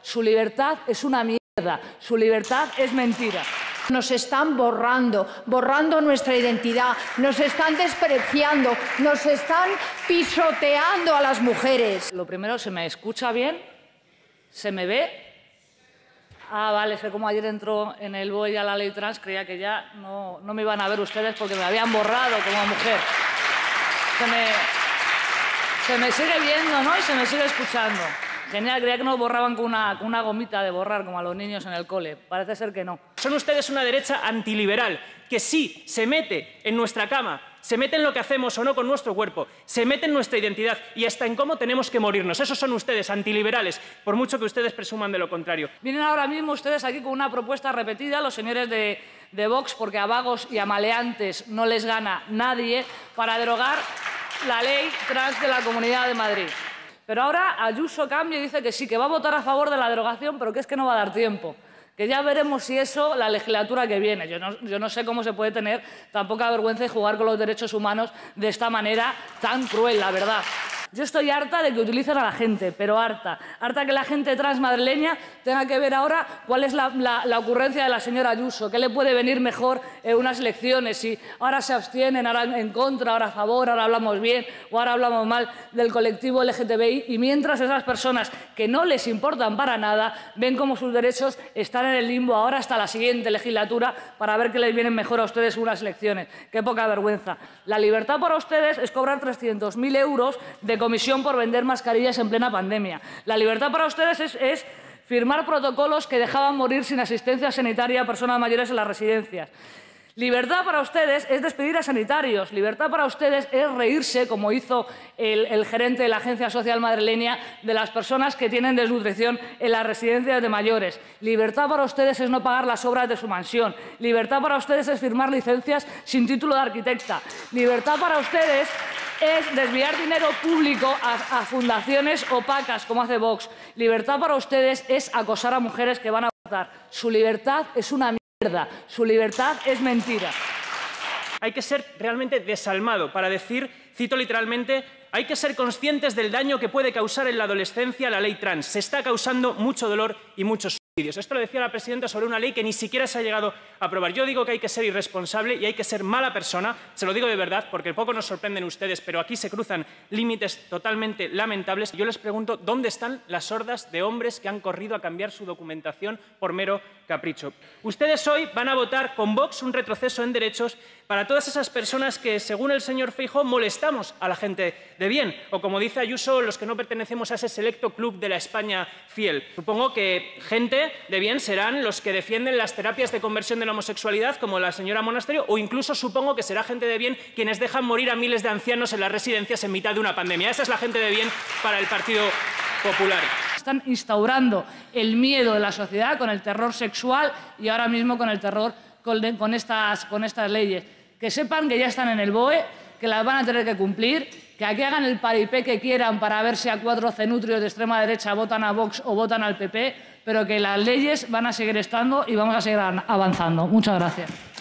Su libertad es una mierda. Su libertad es mentira. Nos están borrando nuestra identidad, nos están despreciando, nos están pisoteando a las mujeres. Lo primero, ¿se me escucha bien? ¿Se me ve? Ah, vale, sé como ayer entró en el BOE ya la ley trans, creía que ya no me iban a ver ustedes porque me habían borrado como mujer. Se me sigue viendo, ¿no? Y se me sigue escuchando. Genial, creía que nos borraban con una gomita de borrar, como a los niños en el cole. Parece ser que no. Son ustedes una derecha antiliberal, que sí se mete en nuestra cama, se mete en lo que hacemos o no con nuestro cuerpo, se mete en nuestra identidad y hasta en cómo tenemos que morirnos. Esos son ustedes, antiliberales, por mucho que ustedes presuman de lo contrario. Vienen ahora mismo ustedes aquí con una propuesta repetida, los señores de Vox, porque a vagos y a maleantes no les gana nadie, para derogar la ley trans de la Comunidad de Madrid. Pero ahora Ayuso cambia y dice que sí, que va a votar a favor de la derogación, pero que es que no va a dar tiempo. Que ya veremos si eso la legislatura que viene. Yo no sé cómo se puede tener tan poca vergüenza y jugar con los derechos humanos de esta manera tan cruel, la verdad. Yo estoy harta de que utilicen a la gente, pero harta. Harta que la gente trans madrileña tenga que ver ahora cuál es la ocurrencia de la señora Ayuso, qué le puede venir mejor en unas elecciones, si ahora se abstienen, ahora en contra, ahora a favor, ahora hablamos bien o ahora hablamos mal del colectivo LGTBI, y mientras esas personas que no les importan para nada ven cómo sus derechos están en el limbo ahora hasta la siguiente legislatura para ver qué les vienen mejor a ustedes unas elecciones. Qué poca vergüenza. La libertad para ustedes es cobrar 300.000 euros de comisión por vender mascarillas en plena pandemia. La libertad para ustedes es firmar protocolos que dejaban morir sin asistencia sanitaria a personas mayores en las residencias. Libertad para ustedes es despedir a sanitarios. Libertad para ustedes es reírse, como hizo el gerente de la Agencia Social madrileña, de las personas que tienen desnutrición en las residencias de mayores. Libertad para ustedes es no pagar las obras de su mansión. Libertad para ustedes es firmar licencias sin título de arquitecta. Libertad para ustedes es desviar dinero público a fundaciones opacas, como hace Vox. Libertad para ustedes es acosar a mujeres que van a votar. Su libertad es una mierda. Su libertad es mentira. Hay que ser realmente desalmado para decir, cito literalmente, hay que ser conscientes del daño que puede causar en la adolescencia la ley trans. Se está causando mucho dolor y muchos suicidios. Esto lo decía la presidenta sobre una ley que ni siquiera se ha llegado a aprobar. Yo digo que hay que ser irresponsable y hay que ser mala persona, se lo digo de verdad, porque poco nos sorprenden ustedes, pero aquí se cruzan límites totalmente lamentables. Yo les pregunto, ¿dónde están las hordas de hombres que han corrido a cambiar su documentación por mero capricho? Ustedes hoy van a votar con Vox un retroceso en derechos para todas esas personas que, según el señor Feijóo, molestamos a la gente de bien, o como dice Ayuso, los que no pertenecemos a ese selecto club de la España fiel. Supongo que gente de bien serán los que defienden las terapias de conversión de la homosexualidad, como la señora Monasterio, o incluso supongo que será gente de bien quienes dejan morir a miles de ancianos en las residencias en mitad de una pandemia. Esa es la gente de bien para el Partido Popular. Están instaurando el miedo de la sociedad con el terror sexual y ahora mismo con el terror con estas leyes. Que sepan que ya están en el BOE, que las van a tener que cumplir, que aquí hagan el paripé que quieran para ver si a 4 cenutrios de extrema derecha votan a Vox o votan al PP, pero que las leyes van a seguir estando y vamos a seguir avanzando. Muchas gracias.